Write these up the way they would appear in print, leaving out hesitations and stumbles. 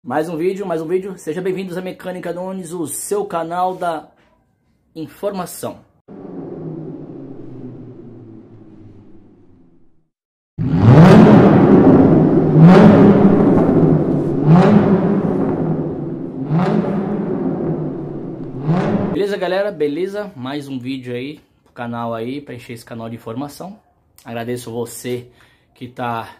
Mais um vídeo. Sejam bem-vindos à Mecânica Nunes, o seu canal da informação. Beleza, galera? Beleza? Mais um vídeo aí pro canal aí, para encher esse canal de informação. Agradeço você que tá...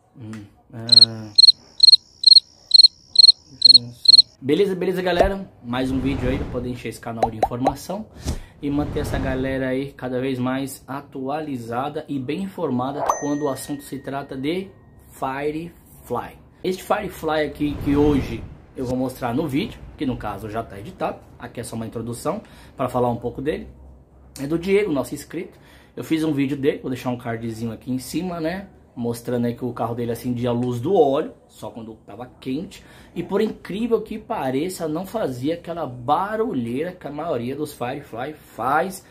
Beleza, galera? Mais um vídeo aí para poder encher esse canal de informação e manter essa galera aí cada vez mais atualizada e bem informada quando o assunto se trata de Firefly. Este Firefly aqui que hoje eu vou mostrar no vídeo, que no caso já está editado, aqui é só uma introdução para falar um pouco dele, é do Diego, nosso inscrito. Eu fiz um vídeo dele, vou deixar um cardzinho aqui em cima, né? Mostrando aí que o carro dele acendia a luz do óleo, só quando estava quente. E por incrível que pareça, não fazia aquela barulheira que a maioria dos Firefly faz.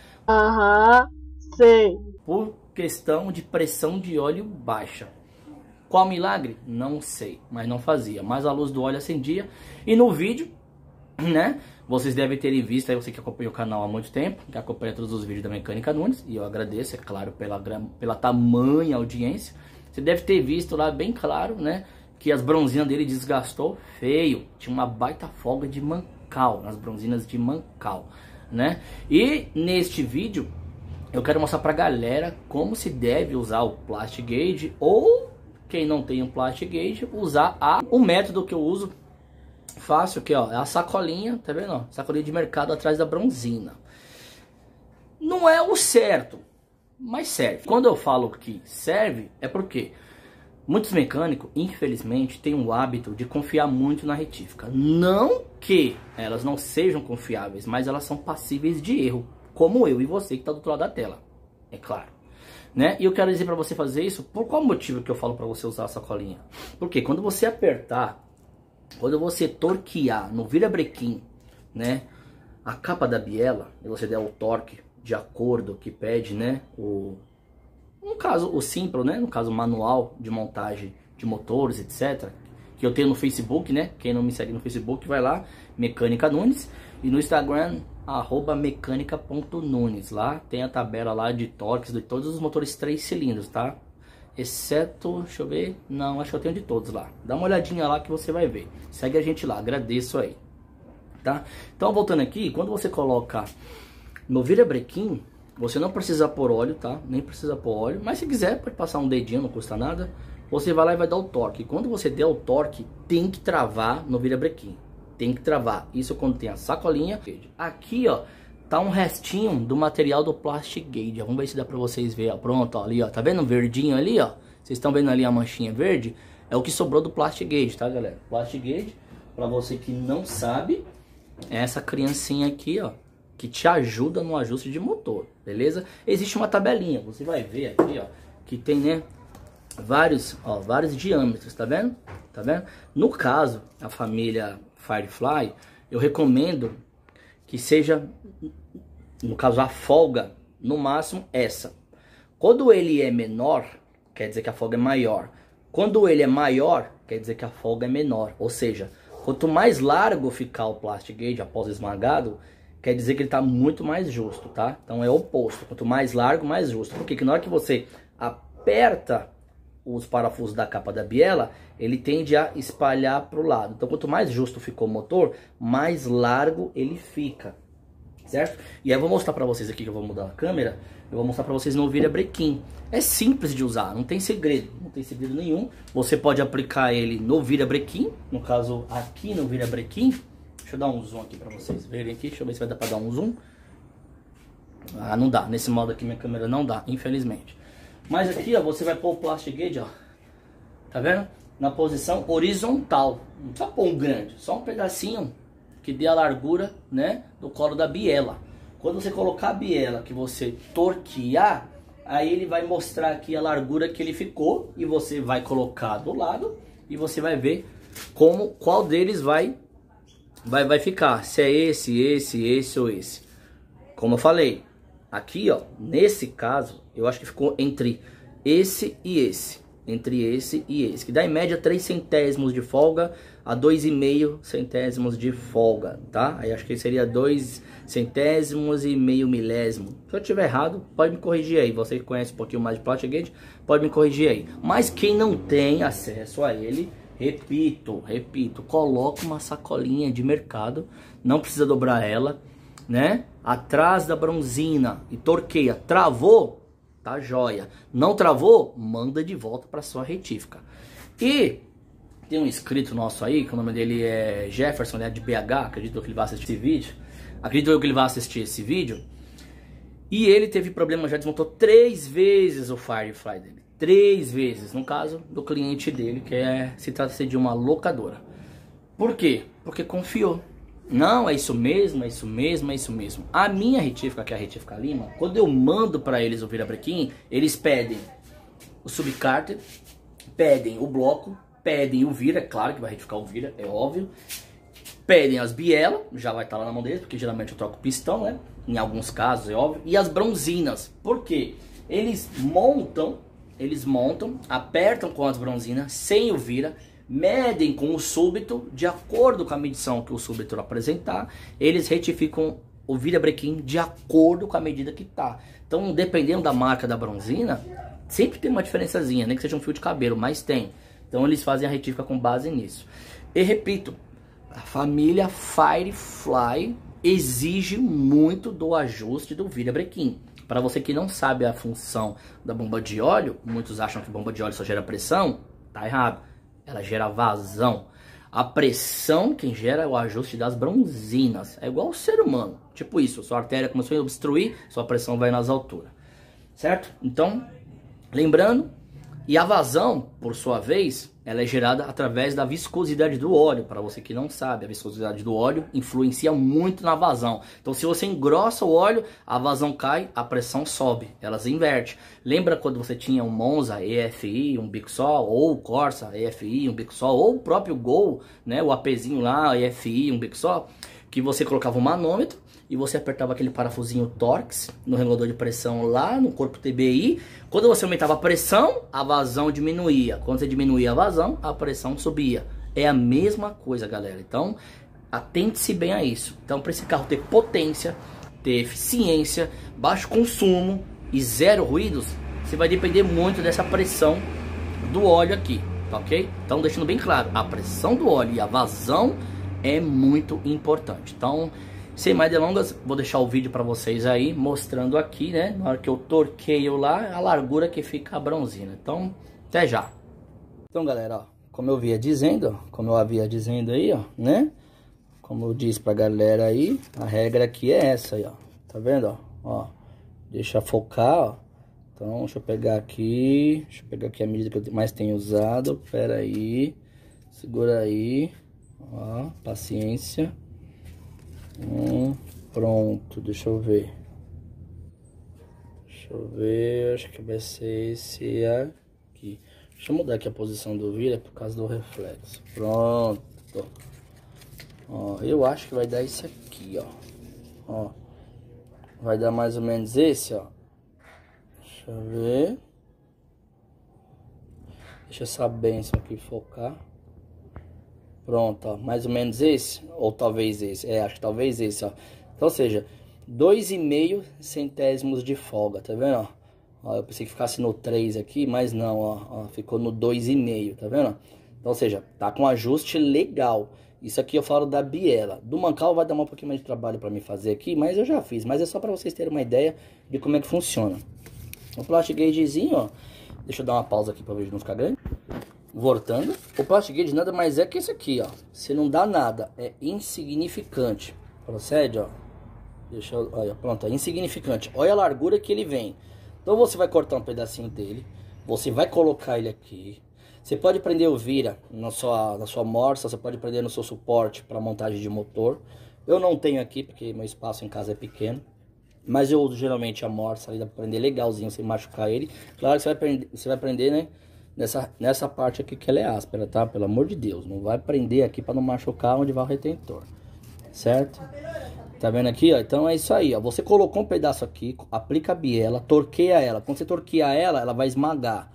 Sei. Por questão de pressão de óleo baixa. Qual milagre? Não sei, mas não fazia. Mas a luz do óleo acendia. E no vídeo, né? Vocês devem terem visto, aí você que acompanha o canal há muito tempo, que acompanha todos os vídeos da Mecânica Nunes, e eu agradeço, é claro, pela tamanha audiência. Você deve ter visto lá bem claro, né, que as bronzinas dele desgastou feio. Tinha uma baita folga de mancal, nas bronzinas de mancal, né? E neste vídeo, eu quero mostrar pra galera como se deve usar o Plastic Gauge, ou quem não tem um Plastic Gauge, usar o método que eu uso. Fácil aqui, ó, é a sacolinha, tá vendo? Ó, sacolinha de mercado atrás da bronzina. Não é o certo, mas serve. Quando eu falo que serve, é porque muitos mecânicos, infelizmente, têm o hábito de confiar muito na retífica. Não que elas não sejam confiáveis, mas elas são passíveis de erro, como eu e você que está do outro lado da tela, é claro. Né? E eu quero dizer para você fazer isso, por qual motivo que eu falo para você usar a sacolinha? Porque quando você apertar, quando você torquear no virabrequim, né, a capa da biela, e você der o torque de acordo que pede, né, no caso o simples, né, no caso o manual de montagem de motores, etc, que eu tenho no Facebook, né, quem não me segue no Facebook vai lá, Mecânica Nunes, e no Instagram, @mecanica.nunes, lá tem a tabela lá de torques de todos os motores 3 cilindros, tá? Exceto, deixa eu ver, não, acho que eu tenho de todos lá. Dá uma olhadinha lá que você vai ver. Segue a gente lá, agradeço aí, tá? Então, voltando aqui, quando você coloca no virabrequim, você não precisa pôr óleo, tá? Nem precisa pôr óleo, mas se quiser, pode passar um dedinho, não custa nada. Você vai lá e vai dar o torque. Quando você der o torque, tem que travar no virabrequim. Tem que travar. Isso quando tem a sacolinha. Aqui, ó, tá um restinho do material do Plastic Gauge. Vamos ver se dá pra vocês verem. Pronto, ó, ali, ó. Tá vendo o verdinho ali, ó? Vocês estão vendo ali a manchinha verde? É o que sobrou do Plastic Gauge, tá, galera? Plastic Gauge, pra você que não sabe, é essa criancinha aqui, ó, que te ajuda no ajuste de motor, beleza? Existe uma tabelinha, você vai ver aqui, ó, que tem, né, vários diâmetros, tá vendo? Tá vendo? No caso, a família Firefly, eu recomendo que seja, no caso, a folga, no máximo essa. Quando ele é menor, quer dizer que a folga é maior. Quando ele é maior, quer dizer que a folga é menor. Ou seja, quanto mais largo ficar o Plastic Gauge após esmagado, quer dizer que ele está muito mais justo, tá? Então é o oposto. Quanto mais largo, mais justo. Por quê? Porque na hora que você aperta os parafusos da capa da biela, ele tende a espalhar para o lado. Então quanto mais justo ficou o motor, mais largo ele fica, certo? E aí eu vou mostrar para vocês aqui, que eu vou mudar a câmera, eu vou mostrar para vocês no virabrequim. É simples de usar, não tem segredo, não tem segredo nenhum. Você pode aplicar ele no virabrequim, no caso aqui no virabrequim. Deixa eu dar um zoom aqui para vocês verem aqui, deixa eu ver se vai dar para dar um zoom. Ah, não dá, nesse modo aqui minha câmera não dá, infelizmente. Mas aqui, ó, você vai pôr o Plastic Gauge, ó, tá vendo? Na posição horizontal. Não precisa pôr um grande, só um pedacinho que dê a largura, né, do colo da biela. Quando você colocar a biela, que você torquear, aí ele vai mostrar aqui a largura que ele ficou, e você vai colocar do lado e você vai ver qual deles vai ficar, se é esse ou esse. Como eu falei, aqui, ó, nesse caso, eu acho que ficou entre esse e esse. entre esse e esse, que dá em média 3 centésimos de folga a 2,5 centésimos de folga, tá? Aí acho que seria 2 centésimos e meio milésimo. Se eu tiver errado, pode me corrigir aí. Você que conhece um pouquinho mais de Platigate, pode me corrigir aí. Mas quem não tem acesso a ele, repito, coloca uma sacolinha de mercado, não precisa dobrar ela, né? Atrás da bronzina e torqueia. Travou? Tá joia. Não travou? Manda de volta para sua retífica. E tem um inscrito nosso aí, que o nome dele é Jefferson, ele é de BH, acredito que ele vai assistir esse vídeo. Acredito que ele vai assistir esse vídeo. E ele teve problema, já desmontou 3 vezes o Firefly dele. 3 vezes, no caso do cliente dele, que se trata de uma locadora. Por quê? Porque confiou. Não, é isso mesmo, é isso mesmo, é isso mesmo. A minha retífica, que é a retífica Lima, quando eu mando para eles o virabrequim, eles pedem o subcárter, pedem o bloco, pedem o vira, é claro que vai retificar o vira, é óbvio. Pedem as bielas, já vai estar lá na mão deles, porque geralmente eu troco pistão, né? Em alguns casos, é óbvio. E as bronzinas, por quê? Eles montam, apertam com as bronzinas, sem o vira, medem com o súbito, de acordo com a medição que o súbito apresentar, eles retificam o virabrequim de acordo com a medida que tá. Então, dependendo da marca da bronzina, sempre tem uma diferençazinha, nem que seja um fio de cabelo, mas tem. Então, eles fazem a retífica com base nisso. E repito, a família Firefly exige muito do ajuste do virabrequim. Para você que não sabe a função da bomba de óleo, muitos acham que bomba de óleo só gera pressão, tá errado. Ela gera vazão. A pressão quem gera é o ajuste das bronzinas. É igual o ser humano. Tipo isso, sua artéria começou a obstruir, sua pressão vai nas alturas. Certo? Então, lembrando, e a vazão, por sua vez, ela é gerada através da viscosidade do óleo. Para você que não sabe, a viscosidade do óleo influencia muito na vazão. Então, se você engrossa o óleo, a vazão cai, a pressão sobe. Elas invertem. Lembra quando você tinha um Monza EFI, um bico só, ou o Corsa EFI, um bico só, ou o próprio Gol, né, o APzinho lá, EFI, um bico só, que você colocava um manômetro e você apertava aquele parafusinho Torx no regulador de pressão lá no corpo TBI. Quando você aumentava a pressão, a vazão diminuía. Quando você diminuía a vazão, a pressão subia. É a mesma coisa, galera. Então, atente-se bem a isso. Então, para esse carro ter potência, ter eficiência, baixo consumo e zero ruídos, você vai depender muito dessa pressão do óleo aqui, tá ok? Então, deixando bem claro, a pressão do óleo e a vazão é muito importante. Então, sem mais delongas, vou deixar o vídeo para vocês aí, mostrando aqui, né, na hora que eu torqueio lá, a largura que fica a bronzina. Então, até já. Então, galera, ó, como eu havia dizendo aí, ó, né, como eu disse pra galera aí, a regra aqui é essa aí, ó, tá vendo, ó, deixa focar, ó. Então, deixa eu pegar aqui a medida que eu mais tenho usado, pera aí, segura aí, ó, paciência. Pronto, deixa eu ver, acho que vai ser esse aqui. Deixa eu mudar aqui a posição do vira por causa do reflexo. Pronto, ó, eu acho que vai dar esse aqui, ó, vai dar mais ou menos esse, ó. Deixa eu ver, deixa essa benção aqui focar. Pronto, ó, mais ou menos esse, ou talvez esse, acho que talvez esse, ó. Então, ou seja, 2,5 centésimos de folga, tá vendo, ó? Eu pensei que ficasse no 3 aqui, mas não, ó, ficou no 2,5, tá vendo? Então, ou seja, tá com ajuste legal. Isso aqui eu falo da biela. Do mancal vai dar um pouquinho mais de trabalho pra mim fazer aqui, mas eu já fiz. Mas é só pra vocês terem uma ideia de como é que funciona. O plastic gagezinho, ó, deixa eu dar uma pausa aqui pra o vídeo não ficar grande. Voltando, o plastic gauge nada mais é que esse aqui, ó. Se não dá nada, é insignificante. Procede, ó. Deixa eu, olha, pronto, é insignificante. Olha a largura que ele vem. Então você vai cortar um pedacinho dele, você vai colocar ele aqui. Você pode prender o vira na sua morsa, você pode prender no seu suporte para montagem de motor. Eu não tenho aqui porque meu espaço em casa é pequeno, mas eu uso geralmente a morsa ali, dá pra prender legalzinho sem machucar ele. Claro que você vai prender, né? Nessa parte aqui que ela é áspera, tá? Pelo amor de Deus, não vai prender aqui para não machucar onde vai o retentor, certo? Tá vendo aqui, ó? Então é isso aí, ó. Você colocou um pedaço aqui, aplica a biela, torqueia ela. Quando você torqueia ela, ela vai esmagar.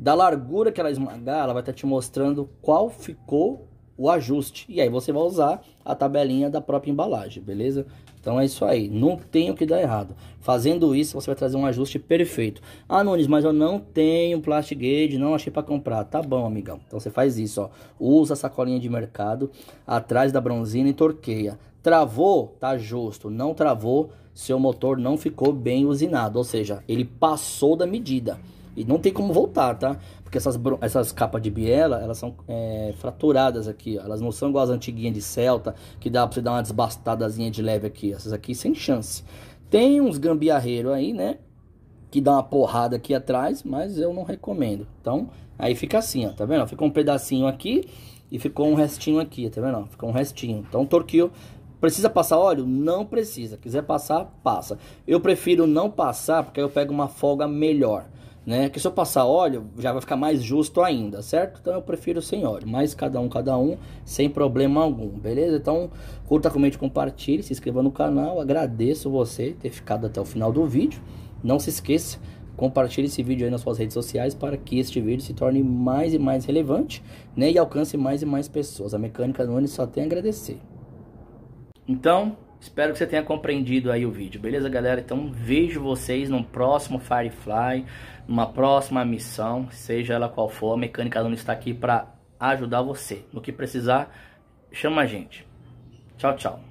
Da largura que ela esmagar, ela vai estar te mostrando qual ficou o ajuste. E aí você vai usar a tabelinha da própria embalagem, beleza? Então é isso aí, não tem o que dar errado. Fazendo isso, você vai trazer um ajuste perfeito. Ah, Nunes, mas eu não tenho plastic gauge, não achei para comprar. Tá bom, amigão. Então você faz isso, ó. Usa a sacolinha de mercado atrás da bronzina e torqueia. Travou, tá justo. Não travou, seu motor não ficou bem usinado. Ou seja, ele passou da medida. E não tem como voltar, tá? Porque essas capas de biela, elas são fraturadas aqui, ó. Elas não são igual as antiguinhas de Celta, que dá pra você dar uma desbastadazinha de leve aqui. Essas aqui sem chance. Tem uns gambiarreiros aí, né? Que dá uma porrada aqui atrás, mas eu não recomendo. Então, aí fica assim, ó. Tá vendo? Ficou um pedacinho aqui e ficou um restinho aqui, tá vendo? Ficou um restinho. Então, torqueou. Precisa passar óleo? Não precisa. Quiser passar, passa. Eu prefiro não passar, porque aí eu pego uma folga melhor, né? Que se eu passar óleo, já vai ficar mais justo ainda, certo? Então eu prefiro sem óleo, mas cada um, sem problema algum, beleza? Então, curta, comente, compartilhe, se inscreva no canal. Agradeço você ter ficado até o final do vídeo. Não se esqueça, compartilhe esse vídeo aí nas suas redes sociais para que este vídeo se torne mais e mais relevante, né? E alcance mais e mais pessoas. A Mecânica Nunes só tem a agradecer. Então, espero que você tenha compreendido aí o vídeo, beleza, galera? Então, vejo vocês no próximo Firefly, numa próxima missão, seja ela qual for. A Mecânica Nunes está aqui para ajudar você. No que precisar, chama a gente. Tchau, tchau.